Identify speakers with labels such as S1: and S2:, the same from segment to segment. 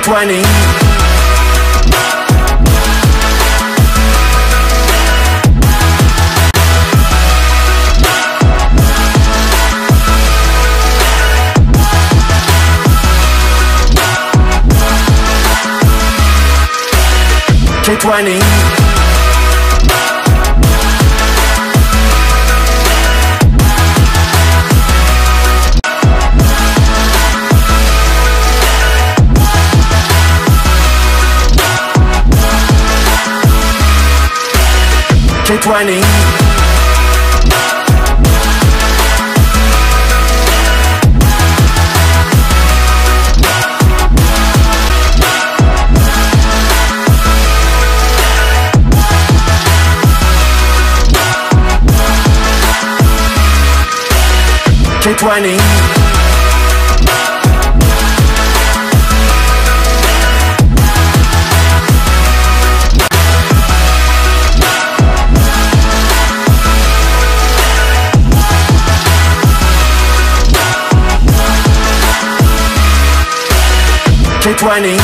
S1: K20. K20. K20. K20. K20.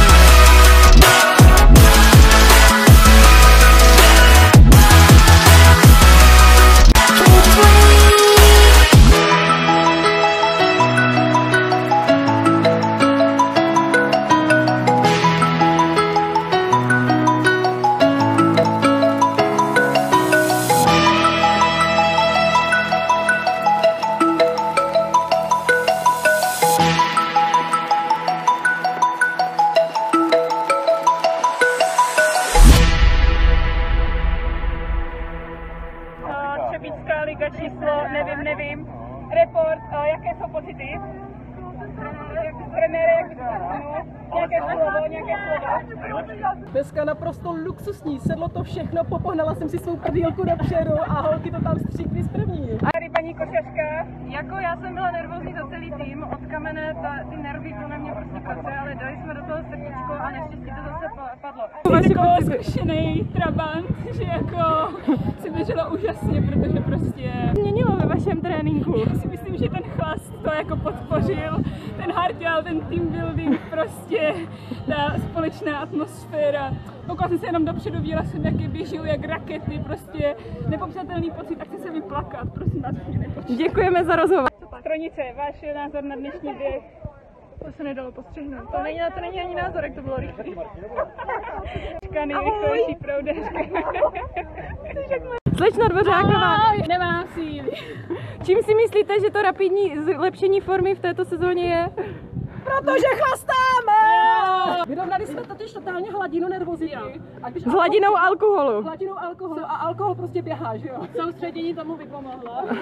S2: Třebíčská liga číslo, nevím. Report, jaké jsou pocity? Premiére, nějaké slovo?
S3: Dneska naprosto luxusní, sedlo to všechno, popohnala jsem si svou prdýlku dopředu a holky to tam stříkly z první.
S2: A tady paní košařka? Jako já jsem byla nervózní za celý tým, od kamene ty nervy to na mě prostě prace, ale dali jsme do toho srdíčko a naštěstí to zase padlo.
S4: Jako zkušený trabant, že jako si běžela úžasně, protože prostě změnilo ve vašem tréninku. Já si myslím, že ten chlast to jako podpořil, ten hardel, ten team building, prostě ta společná atmosféra. Pokud jsem se jenom dopředu viděla jsem, jak je běžou, jak rakety, prostě nepopsatelný pocit, a chci se vyplakat, prosím vás, už nepočítám.
S3: Děkujeme za rozhovor.
S2: Stronice, váš názor na dnešní běh? To se nedalo postřehnout. To není ani názor, jak to bylo rychle. Škany, rychlejší proudačka.
S3: Slečno Dvořáková,
S4: Nemám síly.
S3: čím si myslíte, že to rapidní zlepšení formy v této sezóně je? Protože chlastáme! Vyrovnali jsme totiž totálně hladinu nervozity. S hladinou alkoholu. Hladinou alkoholu a alkohol prostě běhá, že jo?
S4: Soustředění tomu vypomohlo.